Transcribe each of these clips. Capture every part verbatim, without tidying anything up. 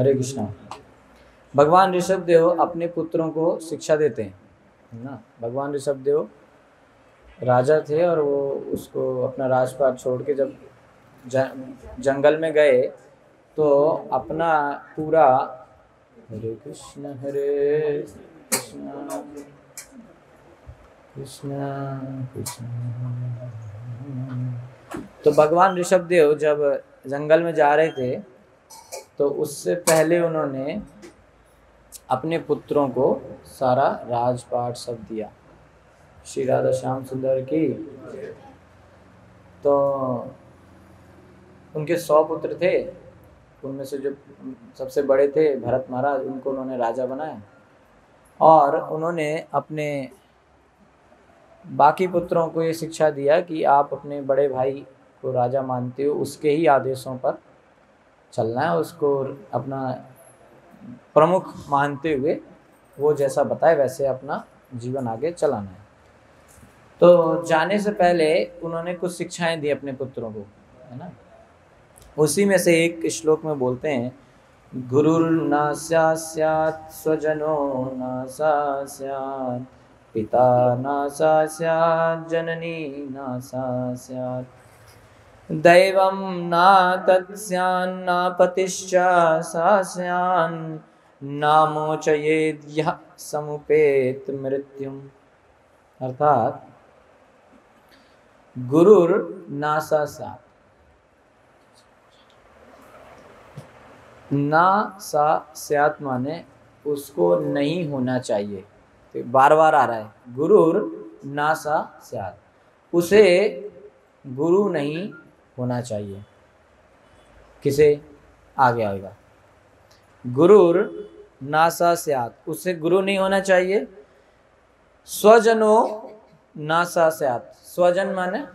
हरे कृष्णा। भगवान ऋषभ देव अपने पुत्रों को शिक्षा देते हैं ना। भगवान ऋषभ देव राजा थे और वो उसको अपना राजपाट छोड़ के जब जंगल में गए तो अपना पूरा हरे कृष्ण हरे कृष्ण कृष्ण कृष्ण। तो भगवान ऋषभ देव जब जंगल में जा रहे थे तो उससे पहले उन्होंने अपने पुत्रों को सारा राजपाट सब दिया। श्री राधा श्याम सुंदर की। तो उनके सौ पुत्र थे, उनमें से जो सबसे बड़े थे भरत महाराज, उनको उन्होंने राजा बनाया और उन्होंने अपने बाकी पुत्रों को ये शिक्षा दिया कि आप अपने बड़े भाई को राजा मानते हो, उसके ही आदेशों पर चलना है, उसको अपना प्रमुख मानते हुए वो जैसा बताए वैसे अपना जीवन आगे चलाना है। तो जाने से पहले उन्होंने कुछ शिक्षाएं दी अपने पुत्रों को, है ना। उसी में से एक श्लोक में बोलते हैं, गुरुर्न स्यात् स्वजनो न सा स्यात्, पिता न सा स्यात्, जननी न सा स्यात्, दैवं न तत् स्यान्न पतिश्च सा स्यान्, न मोचयेद् यः समुपेत मृत्युम। अर्थात गुरुर न सा स्यात्, ना सा स्यात् माने उसको नहीं होना चाहिए। तो बार बार आ रहा है गुरुर ना सा स्यात्, उसे गुरु नहीं होना चाहिए। किसे? आगे आएगा। गुरुर ना सा स्यात्, उसे गुरु नहीं होना चाहिए। स्वजनो ना सा स्यात्, स्वजन माने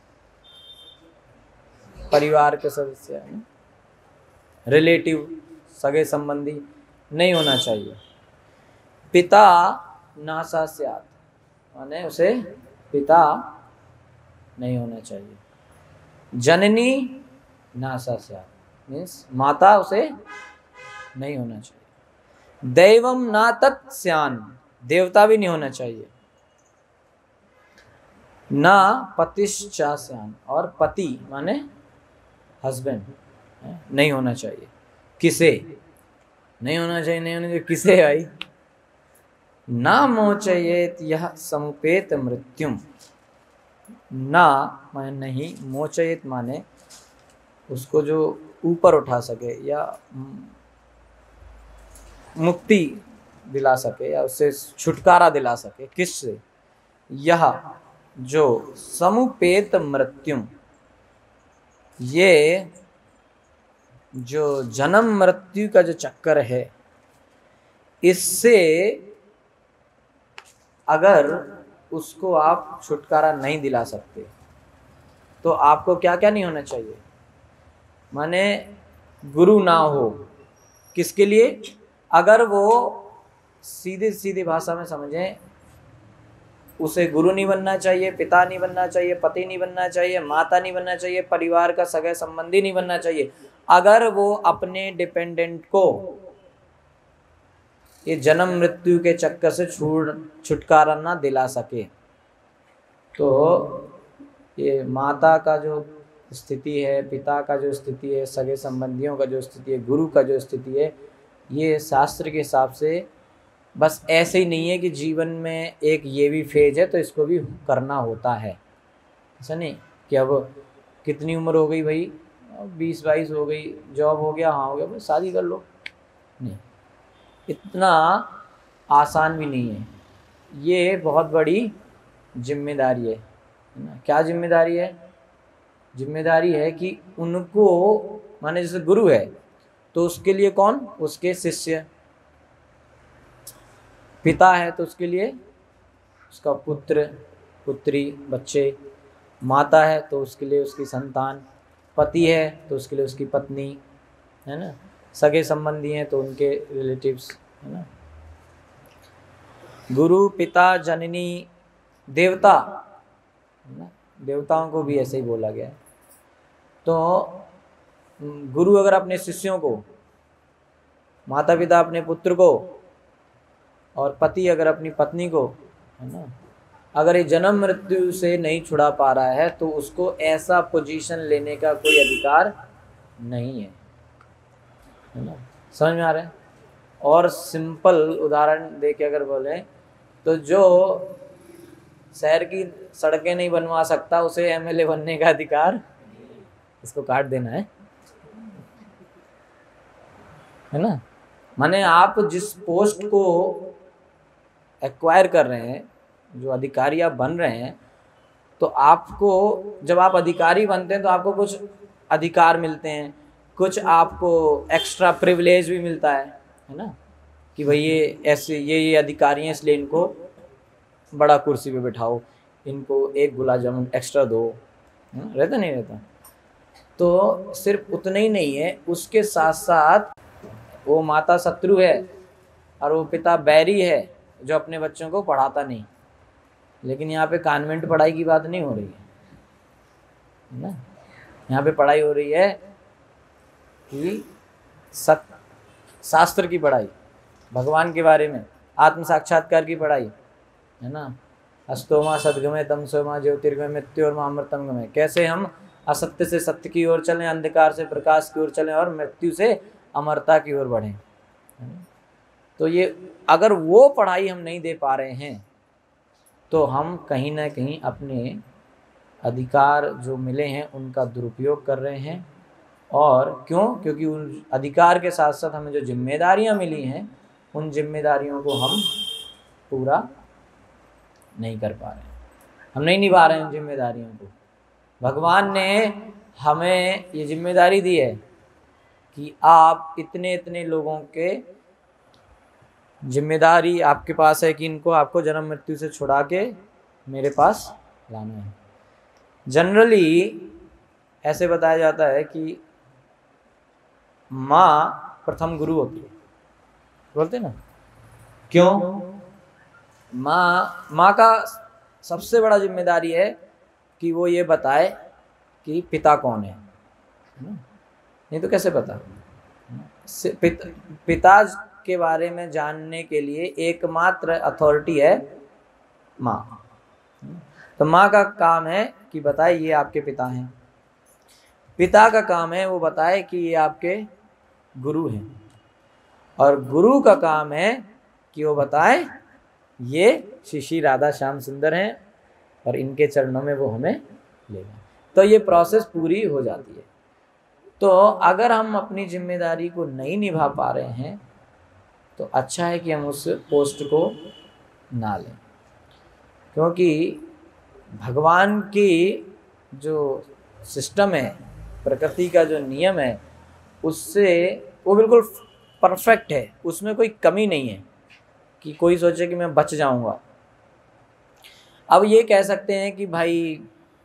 परिवार के सदस्य, रिलेटिव, सगे संबंधी नहीं होना चाहिए। पिता ना सा स्यात् माने उसे पिता नहीं होना चाहिए। जननी ना सा स्यात् मीन्स माता उसे नहीं होना चाहिए। दैवम ना तत् स्यान्, देवता भी नहीं होना चाहिए। ना पतिश्चा स्यान्, और पति माने हस्बैंड नहीं होना चाहिए। किसे नहीं होना चाहिए? नहीं होना चाहिए किसे आई? ना मोचयेत यह समुपेत मृत्युम। ना माने नहीं, मोचयेत माने उसको जो ऊपर उठा सके या मुक्ति दिला सके या उससे छुटकारा दिला सके। किससे? यह जो समुपेत मृत्युम, ये जो जन्म मृत्यु का जो चक्कर है, इससे अगर उसको आप छुटकारा नहीं दिला सकते तो आपको क्या क्या नहीं होना चाहिए? माने गुरु ना हो। किसके लिए? अगर वो सीधी सीधी भाषा में समझें, उसे गुरु नहीं बनना चाहिए, पिता नहीं बनना चाहिए, पति नहीं बनना चाहिए, माता नहीं बनना चाहिए, परिवार का सगा संबंधी नहीं बनना चाहिए। अगर वो अपने डिपेंडेंट को ये जन्म मृत्यु के चक्कर से छूट छुटकारा ना दिला सके, तो ये माता का जो स्थिति है, पिता का जो स्थिति है, सगे संबंधियों का जो स्थिति है, गुरु का जो स्थिति है, ये शास्त्र के हिसाब से बस ऐसे ही नहीं है कि जीवन में एक ये भी फेज है तो इसको भी करना होता है। ऐसा नहीं कि अब कितनी उम्र हो गई भाई, बीस बाईस हो गई, जॉब हो गया, हाँ हो गया, बस शादी कर लो। नहीं, इतना आसान भी नहीं है। ये बहुत बड़ी जिम्मेदारी है ना। क्या जिम्मेदारी है? जिम्मेदारी है कि उनको, माने जैसे गुरु है तो उसके लिए कौन? उसके शिष्य। पिता है तो उसके लिए उसका पुत्र पुत्री बच्चे। माता है तो उसके लिए उसकी संतान। पति है तो उसके लिए उसकी पत्नी, है ना। सगे संबंधी हैं तो उनके रिलेटिव्स, है ना। गुरु, पिता, जननी, देवता, है ना। देवताओं को भी ऐसे ही बोला गया है। तो गुरु अगर अपने शिष्यों को माता पिता अपने पुत्र को और पति अगर अपनी पत्नी को, है ना, अगर ये जन्म मृत्यु से नहीं छुड़ा पा रहा है तो उसको ऐसा पोजीशन लेने का कोई अधिकार नहीं है, है ना। समझ में आ रहा है? और सिंपल उदाहरण दे के अगर बोले तो जो शहर की सड़कें नहीं बनवा सकता उसे एमएलए बनने का अधिकार, इसको काट देना है, है ना। माने आप जिस पोस्ट को एक्वायर कर रहे हैं, जो अधिकारी आप बन रहे हैं, तो आपको जब आप अधिकारी बनते हैं तो आपको कुछ अधिकार मिलते हैं, कुछ आपको एक्स्ट्रा प्रिविलेज भी मिलता है, है ना, कि भाई ये ऐसे ये ये अधिकारी हैं इसलिए इनको बड़ा कुर्सी पे बिठाओ, इनको एक गुलाब जामुन एक्स्ट्रा दो, रहता नहीं रहता। तो सिर्फ उतना ही नहीं है, उसके साथ साथ वो माता शत्रु है और वो पिता बैरी है जो अपने बच्चों को पढ़ाता नहीं। लेकिन यहाँ पे कॉन्वेंट पढ़ाई की बात नहीं हो रही है ना, यहाँ पे पढ़ाई हो रही है कि सत शास्त्र की पढ़ाई, भगवान के बारे में, आत्म साक्षात्कार की पढ़ाई, है ना। अस्तोमा सद्गमय तमसोमा ज्योतिर्गमय मृत्योर्मा अमृतम गमय, कैसे हम असत्य से सत्य की ओर चलें, अंधकार से प्रकाश की ओर चलें और मृत्यु से अमरता की ओर बढ़ें। तो ये अगर वो पढ़ाई हम नहीं दे पा रहे हैं तो हम कहीं ना कहीं अपने अधिकार जो मिले हैं उनका दुरुपयोग कर रहे हैं। और क्यों? क्योंकि उन अधिकार के साथ साथ हमें जो जिम्मेदारियां मिली हैं उन जिम्मेदारियों को हम पूरा नहीं कर पा रहे हैं, हम नहीं निभा रहे हैं उन जिम्मेदारियों को। भगवान ने हमें ये जिम्मेदारी दी है कि आप इतने इतने लोगों के जिम्मेदारी आपके पास है कि इनको आपको जन्म मृत्यु से छुड़ा के मेरे पास लाना है। जनरली ऐसे बताया जाता है कि माँ प्रथम गुरु होती है, बोलते ना, क्यों? माँ माँ का सबसे बड़ा जिम्मेदारी है कि वो ये बताए कि पिता कौन है, नहीं तो कैसे पता? पित, पिता के बारे में जानने के लिए एकमात्र अथॉरिटी है माँ। तो माँ का काम है कि बताए ये आपके पिता हैं, पिता का काम है वो बताए कि ये आपके गुरु हैं, और गुरु का काम है कि वो बताए ये श्री श्री राधा श्याम सुंदर हैं और इनके चरणों में वो हमें लेगा। तो ये प्रोसेस पूरी हो जाती है। तो अगर हम अपनी जिम्मेदारी को नहीं निभा पा रहे हैं तो अच्छा है कि हम उस पोस्ट को ना लें, क्योंकि भगवान की जो सिस्टम है, प्रकृति का जो नियम है, उससे वो बिल्कुल परफेक्ट है, उसमें कोई कमी नहीं है कि कोई सोचे कि मैं बच जाऊंगा। अब ये कह सकते हैं कि भाई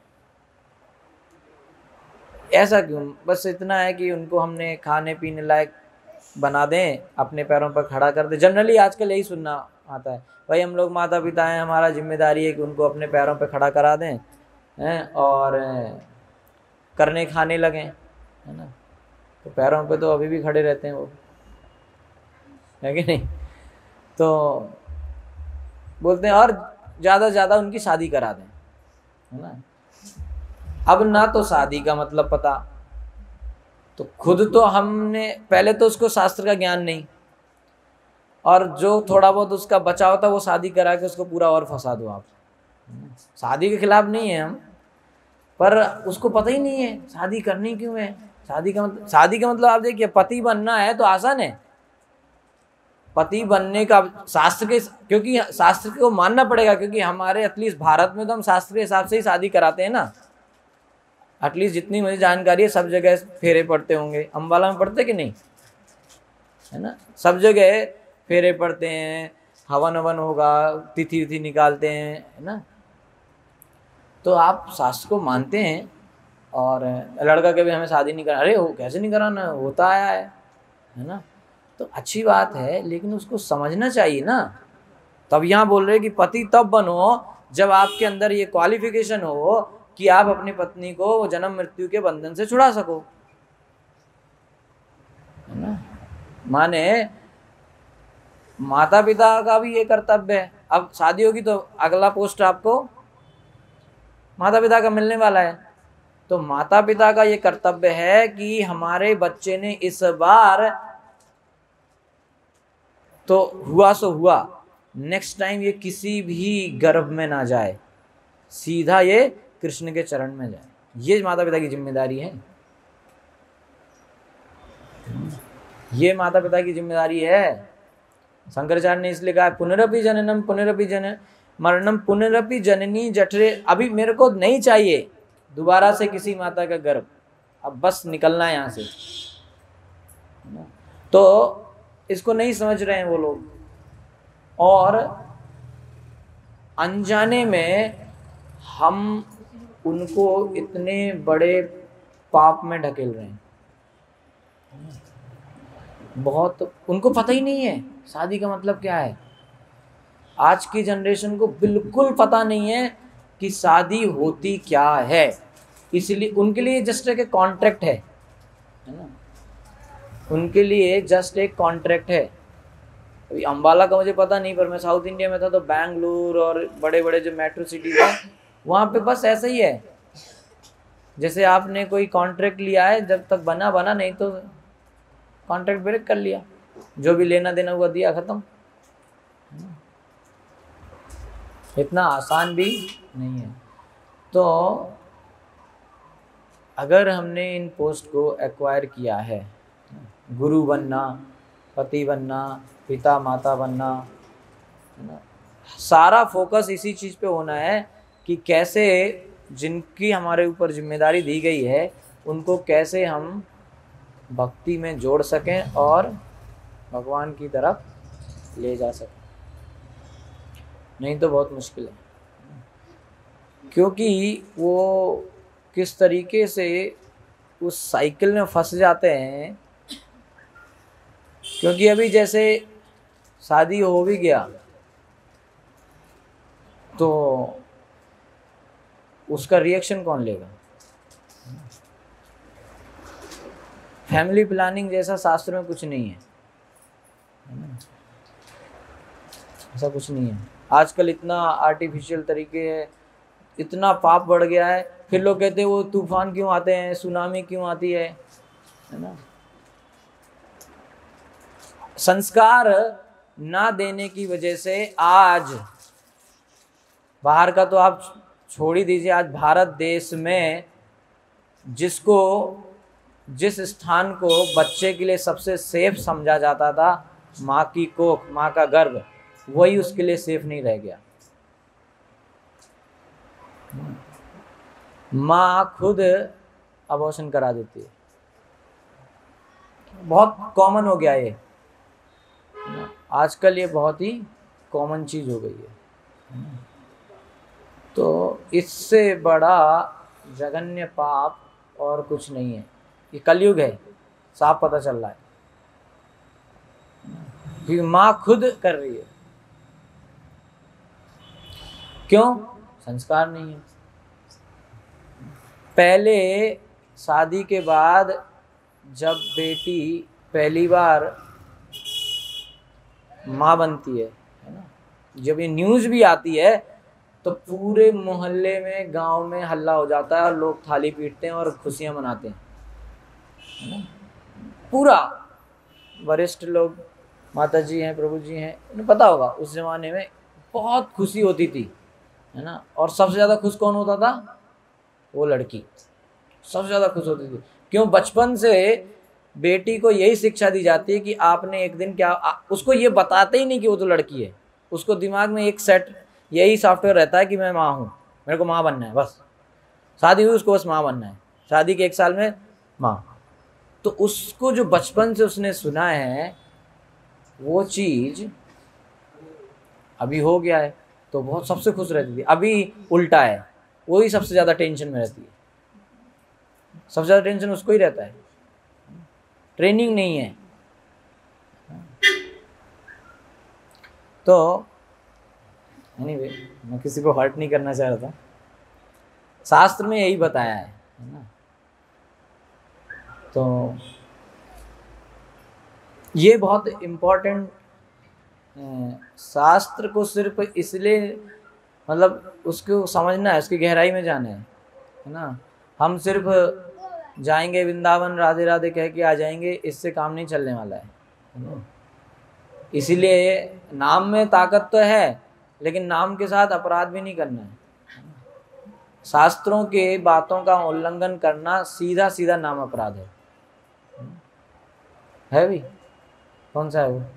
ऐसा क्यों, बस इतना है कि उनको हमने खाने पीने लायक बना दें, अपने पैरों पर खड़ा कर दें। जनरली आजकल यही सुनना आता है, भाई हम लोग माता पिता हैं, हमारा जिम्मेदारी है कि उनको अपने पैरों पर खड़ा करा दें हैं और करने खाने लगें, है ना। तो पैरों पे तो अभी भी खड़े रहते हैं वो, है कि नहीं। तो बोलते हैं और ज़्यादा से ज़्यादा उनकी शादी करा दें, है ना। अब ना तो शादी का मतलब पता, तो खुद तो हमने पहले तो उसको शास्त्र का ज्ञान नहीं, और जो थोड़ा बहुत उसका बचा होता वो शादी करा के उसको पूरा और फंसा दो आप। शादी के खिलाफ नहीं है हम, पर उसको पता ही नहीं है शादी करनी क्यों है। शादी का मतलब शादी का मतलब आप देखिए, पति बनना है तो आसान है, पति बनने का शास्त्र के, क्योंकि शास्त्र को मानना पड़ेगा, क्योंकि हमारे एटलीस्ट भारत में तो हम शास्त्र के हिसाब से ही शादी कराते हैं ना। एटलीस्ट जितनी मुझे जानकारी है सब जगह फेरे पड़ते होंगे, अम्बाला में पड़ते कि नहीं, है ना। सब जगह फेरे पड़ते हैं, हवन हवन होगा, तिथि विथि निकालते हैं, है ना। तो आप शास्त्र को मानते हैं, और लड़का कभी हमें शादी नहीं करा, अरे वो कैसे नहीं कराना, होता आया है, है ना। तो अच्छी बात है, लेकिन उसको समझना चाहिए ना। तब यहाँ बोल रहे कि पति तब बनो जब आपके अंदर ये क्वालिफिकेशन हो कि आप अपनी पत्नी को जन्म मृत्यु के बंधन से छुड़ा सको, है ना। माने माता पिता का भी ये कर्तव्य है। अब शादी होगी तो अगला पोस्ट आपको माता पिता का मिलने वाला है, तो माता पिता का ये कर्तव्य है कि हमारे बच्चे ने इस बार तो हुआ सो हुआ, नेक्स्ट टाइम ये किसी भी गर्भ में ना जाए, सीधा ये कृष्ण के चरण में जाए। ये माता पिता की जिम्मेदारी है, ये माता पिता की जिम्मेदारी है। शंकराचार्य ने इसलिए कहा पुनरपि जननम पुनरपि जन मरणम पुनरपि जननी जठरे। अभी मेरे को नहीं चाहिए दोबारा से किसी माता का गर्भ, अब बस निकलना है यहाँ से। तो इसको नहीं समझ रहे हैं वो लोग, और अनजाने में हम उनको इतने बड़े पाप में ढकेल रहे हैं। बहुत उनको पता ही नहीं है शादी का मतलब क्या है। आज की जनरेशन को बिल्कुल पता नहीं है कि शादी होती क्या है, इसलिए उनके लिए जस्ट एक कॉन्ट्रैक्ट है, है ना, उनके लिए जस्ट एक कॉन्ट्रैक्ट है। अभी अम्बाला का मुझे पता नहीं, पर मैं साउथ इंडिया में था तो बैंगलोर और बड़े बड़े जो मेट्रो सिटीज हैं वहाँ पे बस ऐसा ही है, जैसे आपने कोई कॉन्ट्रैक्ट लिया है, जब तक बना बना, नहीं तो कॉन्ट्रैक्ट ब्रेक कर लिया, जो भी लेना देना हुआ दिया, खत्म। इतना आसान भी नहीं है। तो अगर हमने इन पोस्ट को एक्वायर किया है, गुरु बनना, पति बनना, पिता माता बनना, है ना, सारा फोकस इसी चीज़ पे होना है कि कैसे जिनकी हमारे ऊपर जिम्मेदारी दी गई है उनको कैसे हम भक्ति में जोड़ सकें और भगवान की तरफ ले जा सकें। नहीं तो बहुत मुश्किल है, क्योंकि वो किस तरीके से उस साइकिल में फंस जाते हैं। क्योंकि अभी जैसे शादी हो भी गया तो उसका रिएक्शन कौन लेगा। फैमिली प्लानिंग जैसा शास्त्र में कुछ नहीं है, ऐसा कुछ नहीं है। आजकल इतना आर्टिफिशियल तरीके है, इतना पाप बढ़ गया है, फिर लोग कहते हैं वो तूफान क्यों आते हैं, सुनामी क्यों आती है, है ना। संस्कार ना देने की वजह से आज बाहर का तो आप छोड़ ही दीजिए, आज भारत देश में जिसको जिस स्थान को बच्चे के लिए सबसे सेफ समझा जाता था, माँ की कोख, माँ का गर्भ, वही उसके लिए सेफ नहीं रह गया। माँ खुद अबॉर्शन करा देती है, बहुत कॉमन हो गया ये आजकल, ये बहुत ही कॉमन चीज़ हो गई है। तो इससे बड़ा जघन्य पाप और कुछ नहीं है। ये कलयुग है, साफ पता चल रहा है, क्योंकि माँ खुद कर रही है। क्यों? संस्कार नहीं है। पहले शादी के बाद जब बेटी पहली बार माँ बनती है, है ना, जब ये न्यूज़ भी आती है तो पूरे मोहल्ले में, गांव में हल्ला हो जाता है और लोग थाली पीटते हैं और खुशियां मनाते हैं, है ना। पूरा वरिष्ठ लोग, माता जी हैं, प्रभु जी हैं, उन्हें पता होगा उस जमाने में बहुत खुशी होती थी, है ना। और सबसे ज़्यादा खुश कौन होता था? वो लड़की सबसे ज़्यादा खुश होती थी। क्यों? बचपन से बेटी को यही शिक्षा दी जाती है कि आपने एक दिन क्या, उसको ये बताते ही नहीं कि वो तो लड़की है, उसको दिमाग में एक सेट यही सॉफ्टवेयर रहता है कि मैं माँ हूँ, मेरे को माँ बनना है, बस शादी हुई उसको बस माँ बनना है, शादी के एक साल में माँ। तो उसको जो बचपन से उसने सुना है वो चीज़ अभी हो गया है तो बहुत सबसे खुश रहती थी। अभी उल्टा है, वही सबसे ज़्यादा टेंशन में रहती है, सबसे ज़्यादा टेंशन उसको ही रहता है, ट्रेनिंग नहीं है। तो एनीवे, मैं किसी को हर्ट नहीं करना चाह रहा था, शास्त्र में यही बताया है, है ना। तो ये बहुत इम्पोर्टेंट शास्त्र को सिर्फ इसलिए मतलब उसको समझना है, उसकी गहराई में जाना है, है ना। हम सिर्फ जाएंगे वृंदावन राधे राधे कह के आ जाएंगे, इससे काम नहीं चलने वाला है, है ना। इसीलिए नाम में ताकत तो है, लेकिन नाम के साथ अपराध भी नहीं करना है। शास्त्रों के बातों का उल्लंघन करना सीधा सीधा नाम अपराध है, है भी। कौन सा है वो?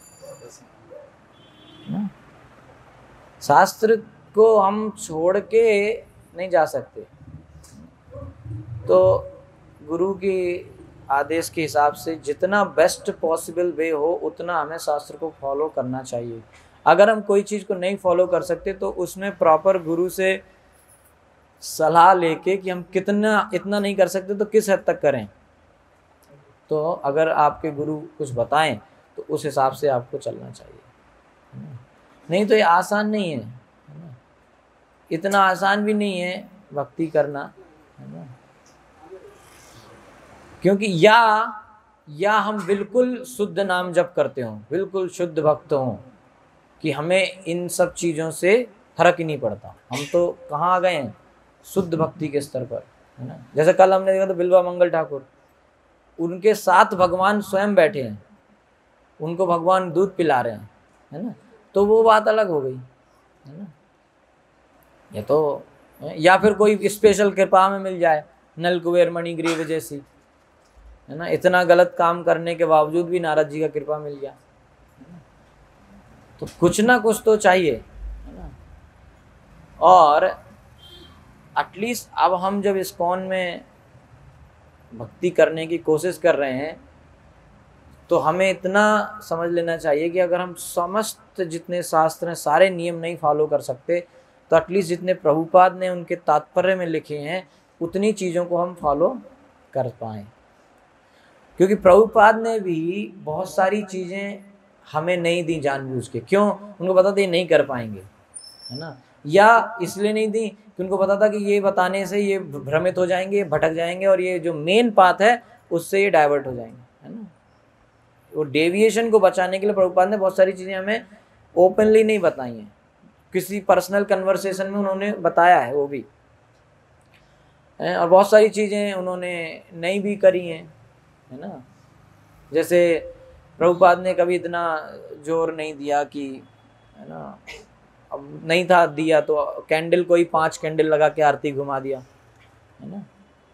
शास्त्र को हम छोड़ के नहीं जा सकते। तो गुरु के आदेश के हिसाब से जितना बेस्ट पॉसिबल वे हो उतना हमें शास्त्र को फॉलो करना चाहिए। अगर हम कोई चीज़ को नहीं फॉलो कर सकते तो उसमें प्रॉपर गुरु से सलाह लेके कि हम कितना इतना नहीं कर सकते तो किस हद तक करें। तो अगर आपके गुरु कुछ बताएं तो उस हिसाब से आपको चलना चाहिए, नहीं तो ये आसान नहीं है, इतना आसान भी नहीं है भक्ति करना, है ना। क्योंकि या या हम बिल्कुल शुद्ध नाम जप करते हों, बिल्कुल शुद्ध भक्त हों कि हमें इन सब चीज़ों से फर्क ही नहीं पड़ता। हम तो कहाँ आ गए हैं, शुद्ध भक्ति के स्तर पर, है ना। जैसे कल हमने देखा था बिल्वा मंगल ठाकुर, उनके साथ भगवान स्वयं बैठे हैं, उनको भगवान दूध पिला रहे हैं, है ना। तो वो बात अलग हो गई, है ना। ये तो या फिर कोई स्पेशल कृपा में मिल जाए, नल कुबेर मणिग्रीव जैसी, है ना। इतना गलत काम करने के बावजूद भी नारद जी का कृपा मिल गया, तो कुछ ना कुछ तो चाहिए, है ना। और एटलीस्ट अब हम जब इस्कॉन में भक्ति करने की कोशिश कर रहे हैं तो हमें इतना समझ लेना चाहिए कि अगर हम समस्त जितने शास्त्र हैं सारे नियम नहीं फॉलो कर सकते तो एटलीस्ट जितने प्रभुपाद ने उनके तात्पर्य में लिखे हैं उतनी चीज़ों को हम फॉलो कर पाएँ। क्योंकि प्रभुपाद ने भी बहुत सारी चीज़ें हमें नहीं दी जानबूझ के। क्यों? उनको पता था ये नहीं कर पाएंगे, है ना। या इसलिए नहीं दी कि उनको पता था कि ये बताने से ये भ्रमित हो जाएंगे, भटक जाएंगे, और ये जो मेन पाथ है उससे ये डाइवर्ट हो जाएंगे, है ना। वो डेविएशन को बचाने के लिए प्रभुपाद ने बहुत सारी चीज़ें हमें ओपनली नहीं बताई हैं, किसी पर्सनल कन्वर्सेशन में उन्होंने बताया है वो भी, और बहुत सारी चीज़ें उन्होंने नहीं भी करी हैं, है ना। जैसे प्रभुपाद ने कभी इतना जोर नहीं दिया कि, है ना, अब नहीं था दिया तो कैंडल कोई पांच कैंडल लगा के आरती घुमा दिया, है ना।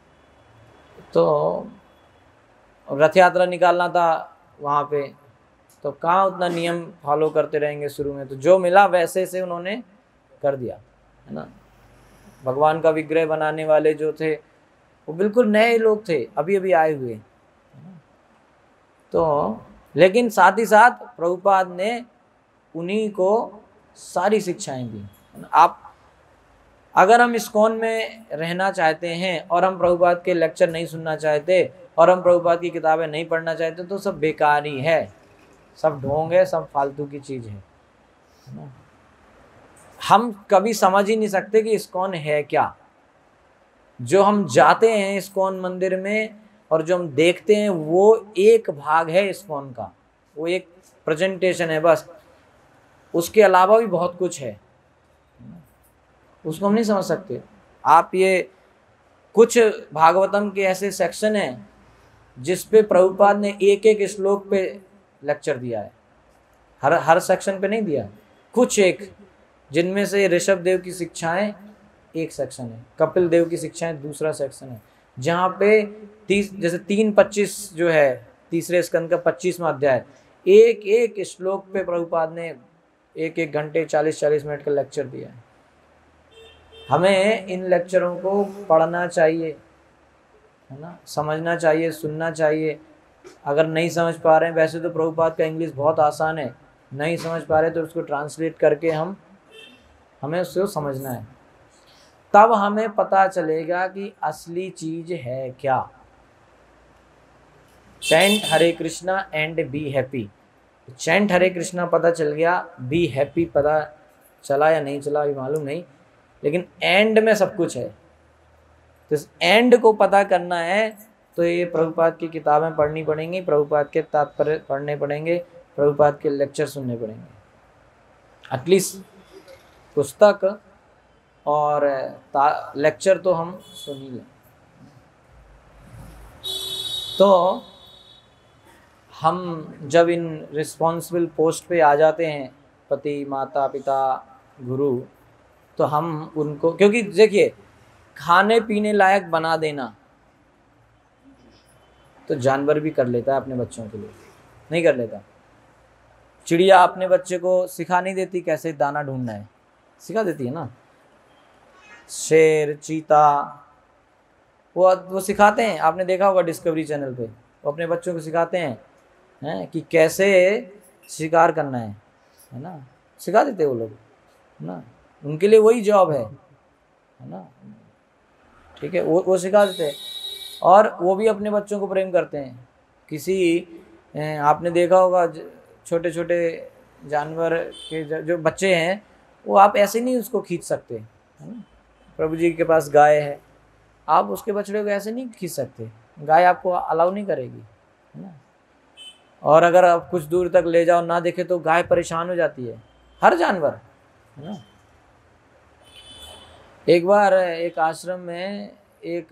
तो रथ यात्रा निकालना था वहाँ पे, तो कहाँ उतना नियम फॉलो करते रहेंगे शुरू में, तो जो मिला वैसे से उन्होंने कर दिया, है ना। भगवान का विग्रह बनाने वाले जो थे वो बिल्कुल नए लोग थे, अभी अभी आए हुए, तो लेकिन साथ ही साथ प्रभुपाद ने उन्हीं को सारी शिक्षाएं दी। आप अगर हम इस्कॉन में रहना चाहते हैं और हम प्रभुपाद के लेक्चर नहीं सुनना चाहते और हम प्रभुपाद की किताबें नहीं पढ़ना चाहते तो सब बेकार ही है, सब ढोंग है, सब फालतू की चीज़ है। हम कभी समझ ही नहीं सकते कि इस्कॉन है क्या। जो हम जाते हैं इस्कॉन मंदिर में और जो हम देखते हैं वो एक भाग है इस्कॉन का, वो एक प्रेजेंटेशन है बस, उसके अलावा भी बहुत कुछ है, उसको हम नहीं समझ सकते। आप ये कुछ भागवतम के ऐसे सेक्शन हैं जिस पे प्रभुपाद ने एक एक श्लोक पे लेक्चर दिया है, हर हर सेक्शन पे नहीं दिया, कुछ एक, जिनमें से ऋषभ देव की शिक्षाएं एक सेक्शन है, कपिल देव की शिक्षाएं दूसरा सेक्शन है, जहाँ पे तीस जैसे तीन पच्चीस जो है तीसरे स्कंद का पच्चीसवां अध्याय, एक एक श्लोक पे प्रभुपाद ने एक एक घंटे चालीस चालीस मिनट का लेक्चर दिया है। हमें इन लेक्चरों को पढ़ना चाहिए, है ना, समझना चाहिए, सुनना चाहिए। अगर नहीं समझ पा रहे हैं, वैसे तो प्रभुपाद का इंग्लिश बहुत आसान है, नहीं समझ पा रहे तो उसको ट्रांसलेट करके हम हमें उसको समझना है, तब हमें पता चलेगा कि असली चीज है क्या। Chant Hare Krishna and be happy. Chant Hare Krishna पता चल गया, बी हैप्पी पता चला या नहीं चला अभी मालूम नहीं, लेकिन एंड में सब कुछ है। तो इस एंड को पता करना है तो ये प्रभुपाद की किताबें पढ़नी पड़ेंगी, प्रभुपाद के तात्पर्य पढ़ने पड़ेंगे, प्रभुपाद के लेक्चर सुनने पड़ेंगे। एटलीस्ट पुस्तक और लेक्चर तो हम सुन ही लें। तो हम जब इन रिस्पॉन्सिबल पोस्ट पे आ जाते हैं, पति, माता पिता, गुरु, तो हम उनको, क्योंकि देखिए खाने पीने लायक बना देना तो जानवर भी कर लेता है अपने बच्चों के लिए, नहीं कर लेता? चिड़िया अपने बच्चे को सिखा नहीं देती कैसे दाना ढूंढना है, सिखा देती है ना। शेर, चीता, वो वो सिखाते हैं, आपने देखा होगा डिस्कवरी चैनल पे, वो अपने बच्चों को सिखाते हैं हैं कि कैसे शिकार करना है है ना, सिखा देते वो लोग, है ना। उनके लिए वही जॉब है है ना, ठीक है, वो वो सिखा देते हैं। और वो भी अपने बच्चों को प्रेम करते हैं। किसी आपने देखा होगा छोटे छोटे जानवर के जो बच्चे हैं, वो आप ऐसे नहीं उसको खींच सकते, है ना। प्रभु जी के पास गाय है, आप उसके बछड़े को ऐसे नहीं खींच सकते, गाय आपको अलाउ नहीं करेगी, है ना। और अगर आप कुछ दूर तक ले जाओ ना देखे तो गाय परेशान हो जाती है, हर जानवर, है ना। एक बार एक आश्रम में एक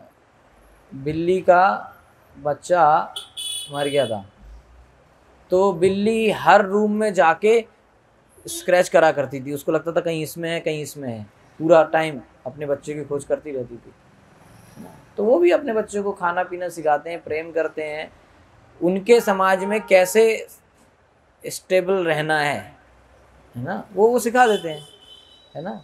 बिल्ली का बच्चा मर गया था, तो बिल्ली हर रूम में जाके स्क्रैच करा करती थी, उसको लगता था कहीं इसमें है कहीं इसमें है, पूरा टाइम अपने बच्चे की खोज करती रहती थी। तो वो भी अपने बच्चों को खाना पीना सिखाते हैं, प्रेम करते हैं, उनके समाज में कैसे स्टेबल रहना है है ना, वो वो सिखा देते हैं, है ना।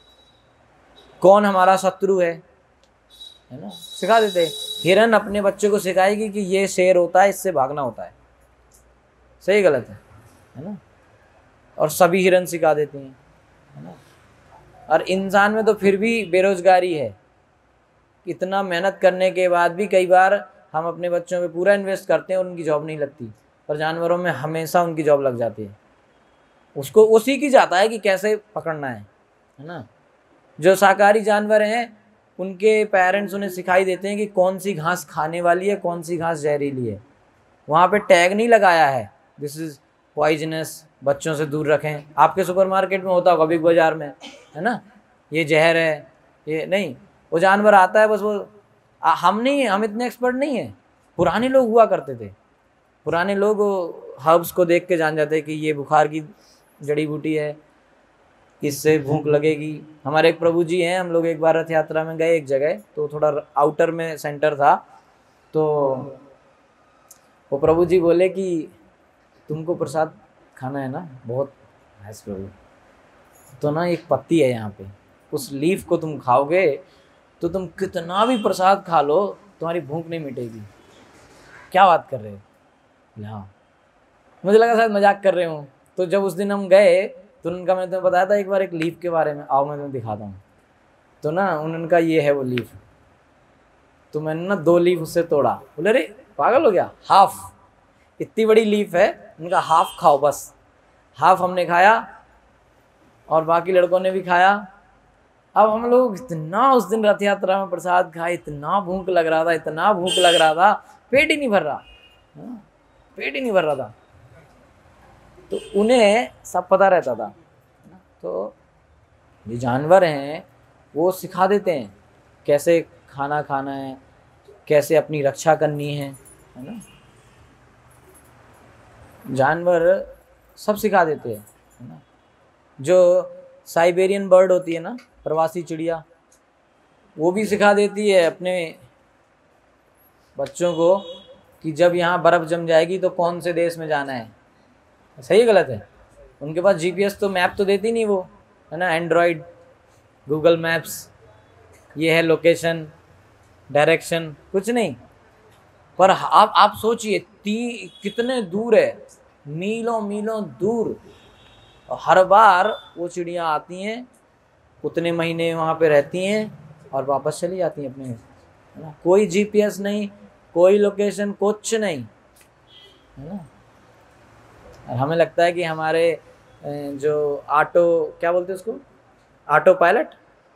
कौन हमारा शत्रु है है ना, सिखा देते हैं। हिरन अपने बच्चे को सिखाएगी कि ये शेर होता है, इससे भागना होता है, सही गलत है है ना। और सभी हिरन सिखा देती हैं, है ना। और इंसान में तो फिर भी बेरोजगारी है, इतना मेहनत करने के बाद भी कई बार हम अपने बच्चों पे पूरा इन्वेस्ट करते हैं और उनकी जॉब नहीं लगती, पर जानवरों में हमेशा उनकी जॉब लग जाती है। उसको वो सीख ही जाता है कि कैसे पकड़ना है है ना। जो शाकाहारी जानवर हैं उनके पेरेंट्स उन्हें सिखाई देते हैं कि कौन सी घास खाने वाली है, कौन सी घास जहरीली है। वहाँ पे टैग नहीं लगाया है दिस इज पॉइजनस, बच्चों से दूर रखें। आपके सुपरमार्केट में होता होगा, बिग बाजार में, है ना, ये जहर है, ये नहीं। वो जानवर आता है बस, वो आ, हम नहीं, हम इतने एक्सपर्ट नहीं हैं। पुराने लोग हुआ करते थे, पुराने लोग हर्ब्स को देख के जान जाते कि ये बुखार की जड़ी बूटी है, इससे भूख लगेगी। हमारे एक प्रभु जी हैं, हम लोग एक बार रथ यात्रा में गए एक जगह, तो थोड़ा आउटर में सेंटर था, तो वो प्रभु जी बोले कि तुमको प्रसाद खाना है ना, बहुत नाइस प्रभु, तो ना एक पत्ती है यहाँ पे, उस लीफ को तुम खाओगे तो तुम कितना भी प्रसाद खा लो तुम्हारी भूख नहीं मिटेगी। क्या बात कर रहे हो? हाँ, मुझे लगा शायद मजाक कर रहे हूँ। तो जब उस दिन हम गए तो उनका, मैंने तुम्हें बताया था एक बार एक लीफ के बारे में, आओ मैं तुम्हें दिखाता हूँ। तो ना उनका ये है वो लीफ, तो मैंने ना दो लीफ उससे तोड़ा। बोले अरे पागल हो गया, हाफ, इतनी बड़ी लीफ है, उनका हाफ खाओ बस। हाफ हमने खाया और बाकी लड़कों ने भी खाया। अब हम लोग इतना उस दिन रथ यात्रा में प्रसाद खाए, इतना भूख लग रहा था, इतना भूख लग रहा था, पेट ही नहीं भर रहा, पेट ही नहीं भर रहा था। तो उन्हें सब पता रहता था। तो ये जानवर हैं, वो सिखा देते हैं कैसे खाना खाना है, कैसे अपनी रक्षा करनी है, है ना। जानवर सब सिखा देते हैं, है ना। जो साइबेरियन बर्ड होती है ना, प्रवासी चिड़िया, वो भी सिखा देती है अपने बच्चों को कि जब यहाँ बर्फ़ जम जाएगी तो कौन से देश में जाना है। सही गलत है? उनके पास जीपीएस तो मैप तो देती नहीं वो, है ना, एंड्रॉयड, गूगल मैप्स, ये है लोकेशन, डायरेक्शन, कुछ नहीं। पर आप आप सोचिए ती कितने दूर है, मीलों मीलों दूर। और हर बार वो चिड़िया आती हैं, उतने महीने वहाँ पे रहती हैं और वापस चली जाती हैं अपने, है ना। कोई जीपीएस नहीं, कोई लोकेशन, कुछ नहीं, है ना। और हमें लगता है कि हमारे जो ऑटो, क्या बोलते हैं उसको, ऑटो पायलट,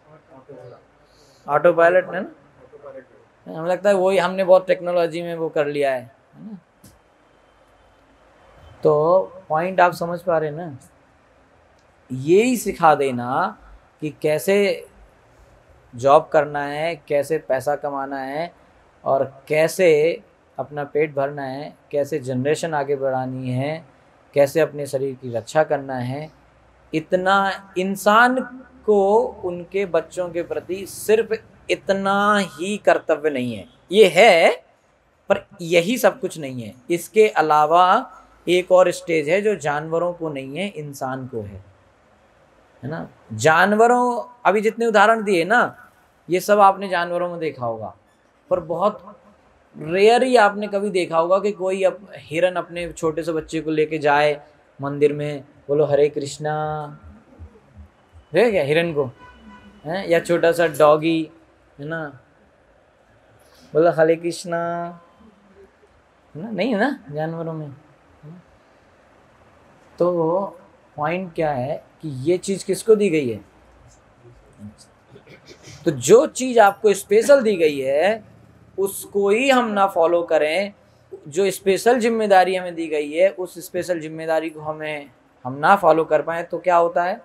ऑटो पायलट है ना, हमें लगता है वही, हमने बहुत टेक्नोलॉजी में वो कर लिया है, है ना। तो पॉइंट आप समझ पा रहे हैं ना। यही सिखा देना कि कैसे जॉब करना है, कैसे पैसा कमाना है और कैसे अपना पेट भरना है, कैसे जनरेशन आगे बढ़ानी है, कैसे अपने शरीर की रक्षा करना है, इतना इंसान को उनके बच्चों के प्रति सिर्फ इतना ही कर्तव्य नहीं है। ये है पर यही सब कुछ नहीं है। इसके अलावा एक और स्टेज है जो जानवरों को नहीं है, इंसान को है, है ना। जानवरों, अभी जितने उदाहरण दिए ना, ये सब आपने जानवरों में देखा होगा, पर बहुत रेयर ही आपने कभी देखा होगा कि कोई अप, हिरन अपने छोटे से बच्चे को लेके जाए मंदिर में, बोलो हरे कृष्णा, है क्या हिरन को, है, या छोटा सा डॉगी, है ना, बोलो हरे कृष्णा, है ना, नहीं है ना जानवरों में। तो पॉइंट क्या है कि ये चीज किसको दी गई है? तो जो चीज आपको स्पेशल दी गई है उसको ही हम ना फॉलो करें, जो स्पेशल जिम्मेदारी हमें दी गई है उस स्पेशल जिम्मेदारी को हमें हम ना फॉलो कर पाए तो क्या होता है?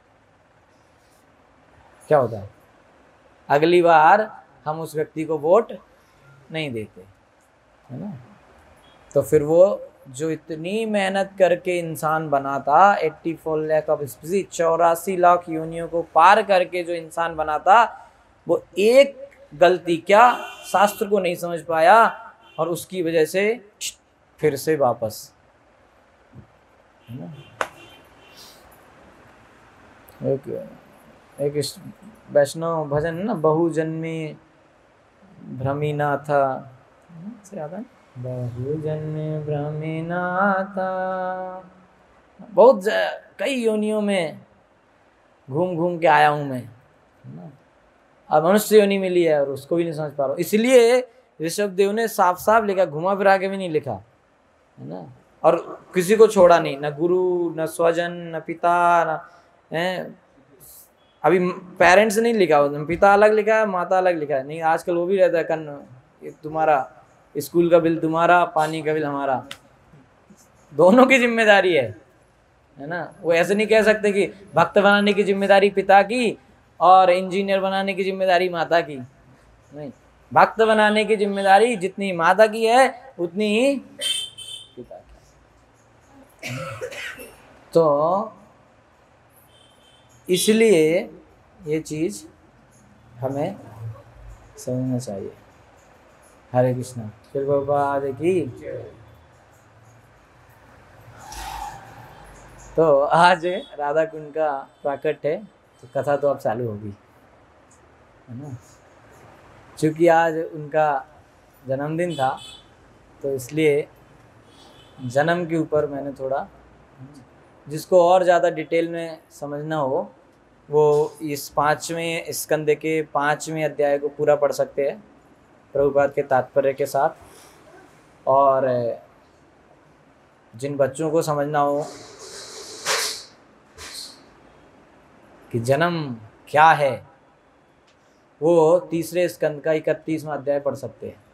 क्या होता है? अगली बार हम उस व्यक्ति को वोट नहीं देते, है ना। तो फिर वो जो इतनी मेहनत करके इंसान बना था, eighty four lakh of species, चौरासी लाख योनियों को पार करके जो इंसान बना था, वो एक गलती क्या शास्त्र को नहीं समझ पाया और उसकी वजह से फिर से वापस, है ना। एक एक वैष्णव भजन है ना, बहुजन्मे भ्रमिना था, से याद है, बहुजन्मे भ्रमिना था, बहुत कई योनियों में घूम घूम के आया हूं मैं, है ना। अब मनुष्य योनि मिली है और उसको भी नहीं समझ पा रहा हूँ, इसलिए ऋषभ देव ने साफ साफ लिखा, घुमा फिरा के भी नहीं लिखा, है ना। और किसी को छोड़ा नहीं, न गुरु, न स्वजन, न पिता, न है, अभी पेरेंट्स नहीं लिखा, पिता अलग लिखा है, माता अलग लिखा है, नहीं आजकल वो भी रहता है, कन तुम्हारा स्कूल का बिल तुम्हारा, पानी का बिल हमारा, दोनों की जिम्मेदारी है, है ना। वो ऐसे नहीं कह सकते कि भक्त बनाने की जिम्मेदारी पिता की और इंजीनियर बनाने की जिम्मेदारी माता की, नहीं, भक्त बनाने की जिम्मेदारी जितनी माता की है उतनी ही पिता की। तो इसलिए ये चीज हमें समझना चाहिए। हरे कृष्णा, फिर प्रभुपाद की। तो आज राधा कुंड का प्राकट्य है, तो कथा तो अब चालू होगी, है ना। चूँकि आज उनका जन्मदिन था तो इसलिए जन्म के ऊपर मैंने थोड़ा, जिसको और ज़्यादा डिटेल में समझना हो वो इस पाँचवें स्कंद के पाँचवें अध्याय को पूरा पढ़ सकते हैं प्रभुपाद के तात्पर्य के साथ। और जिन बच्चों को समझना हो कि जन्म क्या है, वो तीसरे स्कंद का इकतीसवां अध्याय पढ़ सकते हैं।